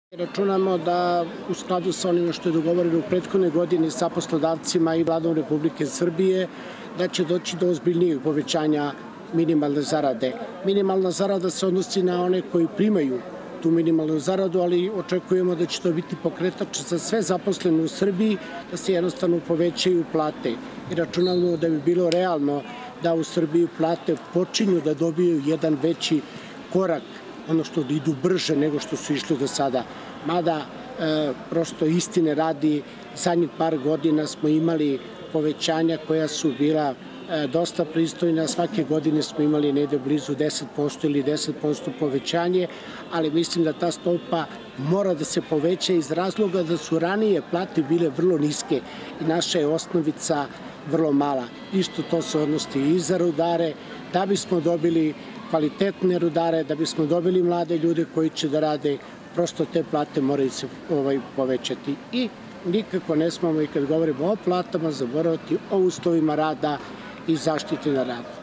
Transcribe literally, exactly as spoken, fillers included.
Računamo da u skladu sa onim što je dogovoreno u prethodnoj godini sa poslodavcima i Vladom Republike Srbije da će doći do ozbiljnijeg povećanja minimalne zarade. Minimalna zarada se odnosi na one koji primaju tu minimalnu zaradu, ali očekujemo da će to biti pokretač za sve zaposlene u Srbiji, da se jednostavno povećaju plate. I računamo da bi bilo realno da u Srbiji plate počinju da dobiju jedan veći korak, ono što da idu brže nego što su išli do sada. Mada, e, prosto istine radi, zadnjih par godina smo imali povećanja koja su bila e, dosta pristojna. Svake godine smo imali negde blizu deset posto ili deset posto povećanje, ali mislim da ta stopa mora da se poveća iz razloga da su ranije plate bile vrlo niske i naša je osnovica vrlo mala. Isto to se odnosi i za rudare, da bismo dobili kvalitetne rudare, da bismo dobili mlade ljude koji će da rade, prosto te plate moraju se ovaj, povećati. I nikako ne smemo, i kad govorimo o platama, zaboraviti o uslovima rada i zaštiti na radu.